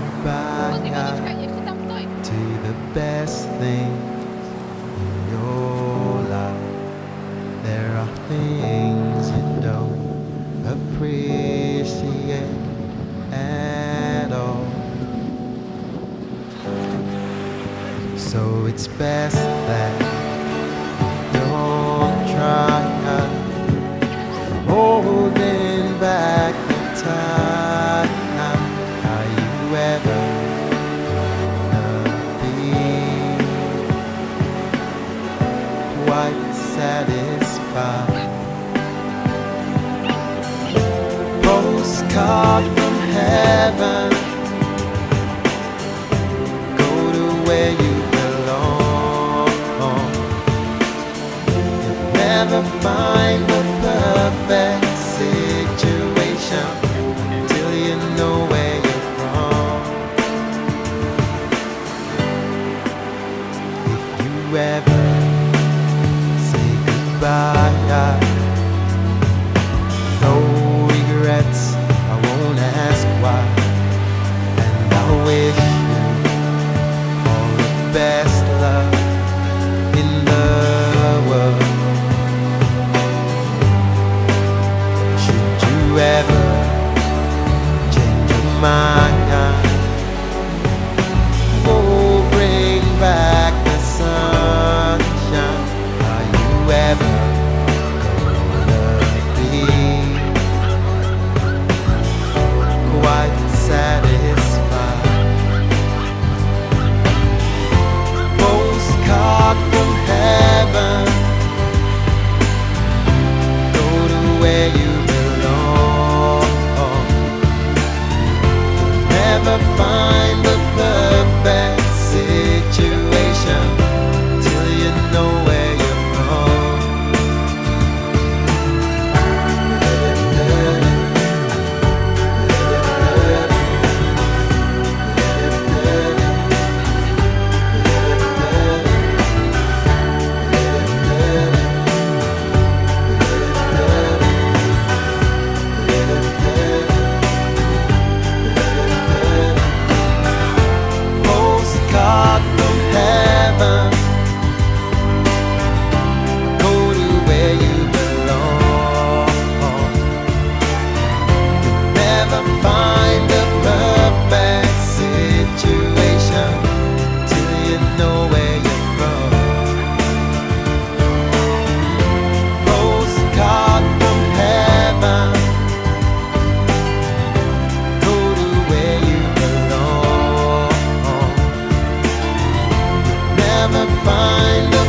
goodbye to the best things in your life. There are things you don't appreciate at all. So it's best that you don't try holding back the time. Are you ever gonna be quite satisfied? Postcard from heaven, go to where you belong. You'll never find the perfect situation until you know where you're from. If you ever say goodbye, no regrets, I won't ask why. And I wish you all the best luck in the world. Should you ever change your mind, oh, bring back the sunshine. Are you ever gonna be quite satisfied? Postcard from heaven, go to where you belong. You'll never find the perfect situation till you know where you're from. Postcard from heaven, go to where you belong. You'll never find the perfect situation till you know where you're from. Postcard from heaven, go to where you belong. Never find